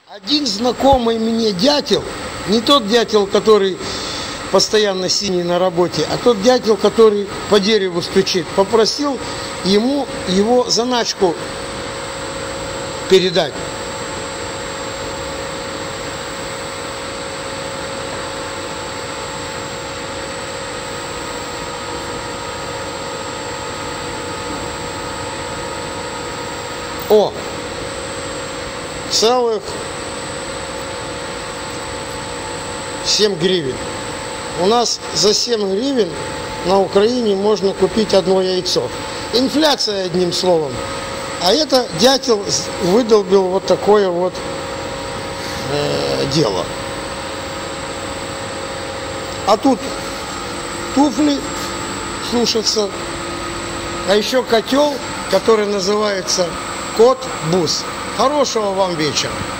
Один знакомый мне дятел, не тот дятел, который постоянно синий на работе, а тот дятел, который по дереву стучит, попросил ему его заначку передать. О, целых 7 гривен. У нас за 7 гривен на Украине можно купить одно яйцо. Инфляция, одним словом. А это дятел выдолбил вот такое вот дело. А тут туфли сушатся. А еще котел, который называется Кот Бус. Хорошего вам вечера.